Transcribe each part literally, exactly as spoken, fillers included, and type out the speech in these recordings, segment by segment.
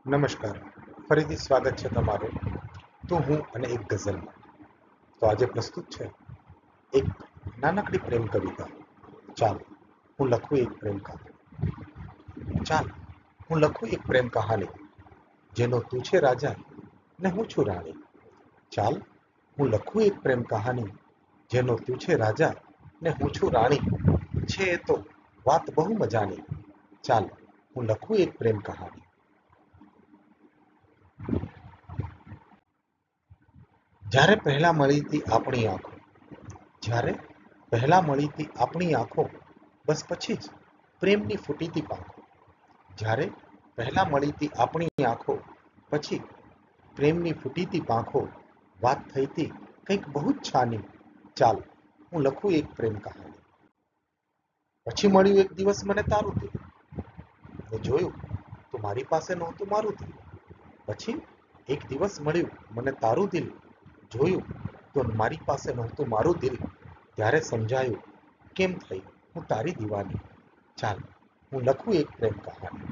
નમસ્કાર, ફરીથી સ્વાગત છે તમારું. તો હું અને એક ગઝલમાં. તો આજે પ્રસ્તુત છે એક નાનકડી પ્રેમ કવિતા. ચાલ હું લખું એક પ્રેમ કહાની. ચાલ હું લખું એક પ્રેમ કહાની, જેનો તું છે રાજા ને હું છું રાણી. ચાલ હું લખું એક પ્રેમ કહાની, જેનો તું છે રાજા ને હું છું રાણી. છે એ તો વાત બહુ મજાની. ચાલ હું લખું એક પ્રેમ કહાની. જ્યારે પહેલા મળી હતી આપણી આંખો, જ્યારે પહેલા મળી હતી આપણી આંખો, બસ પછી જ પ્રેમની ફૂટી હતી પાંખો. જ્યારે પહેલા મળી હતી આપણી આંખો, પછી પ્રેમની ફૂટી હતી પાંખો. વાત થઈ હતી કંઈક બહુ જ છાની. ચાલ હું લખું એક પ્રેમ કહાની. પછી મળ્યું એક દિવસ મને તારું દિલ, મેં જોયું તો મારી પાસે નહોતું મારું દિલ. પછી એક દિવસ મળ્યું મને તારું દિલ, જોયું તો મારી પાસે નહોતું મારું દિલ. ત્યારે સમજાયું કેમ થઈ હું તારી દીવાની. ચાલ હું લખું એક પ્રેમ કહાની.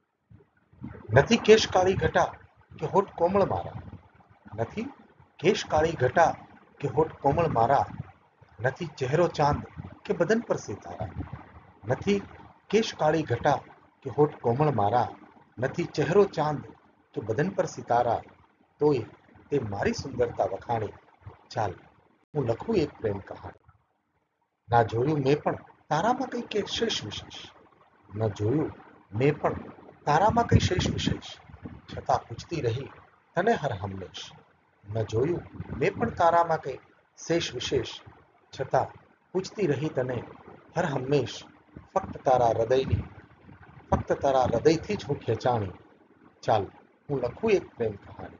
નથી કેશ કાળી ઘટા કે હોઠ કોમળ મારા, નથી કેશ કાળી ઘટા કે હોઠ કોમળ મારા, નથી ચહેરો ચાંદ કે બદન પર સિતારા. નથી કેશ કાળી ઘટા કે હોઠ કોમળ મારા, નથી ચહેરો ચાંદ કે બદન પર સિતારા. તોય તે મારી સુંદરતા વખાણી. ચાલ હું લખું એક પ્રેમ કહાની. ના જોયું મેં પણ તારામાં કંઈ કે શેષ વિશેષ, ન જોયું મેં પણ તારામાં કંઈ શેષ વિશેષ, છતાં પૂછતી રહી તને હર હંમેશ. ન જોયું મેં પણ તારામાં કંઈ શેષ વિશેષ, છતાં પૂછતી રહી તને હર હંમેશ. ફક્ત તારા હૃદયની ફક્ત તારા હૃદયથી જ હું ખેંચાણી. ચાલ હું લખું એક પ્રેમ કહાની.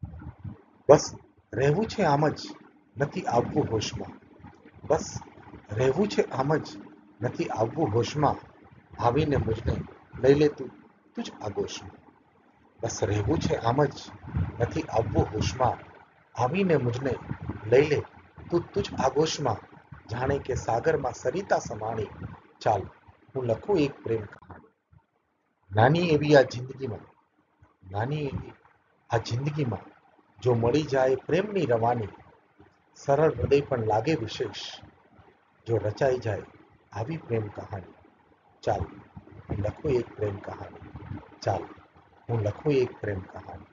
બસ રહેવું છે આમ જ, નથી આવવું હોશમાં. બસ રહેવું છે આમ જ, નથી આવવું હોશમાં. આવીને મુજને લઈ લે તું તું જ આગોશમાં. બસ રહેવું છે આમ જ, નથી આવવું હોશમાં. આવીને મુજને લઈ લે તું તું જ આગોશમાં. જાણે કે સાગરમાં સરિતા સમાણી. ચાલ હું લખું એક પ્રેમ કહાની. નાની એવી આ જિંદગીમાં નાની એવી આ જિંદગીમાં જો મળી જાય પ્રેમની રવાની, સરળ હૃદય પણ લાગે વિશેષ. જો રચાઈ જાય આવી પ્રેમ કહાની. ચાલ હું લખું એક પ્રેમ કહાની. ચાલ હું લખું એક પ્રેમ કહાની.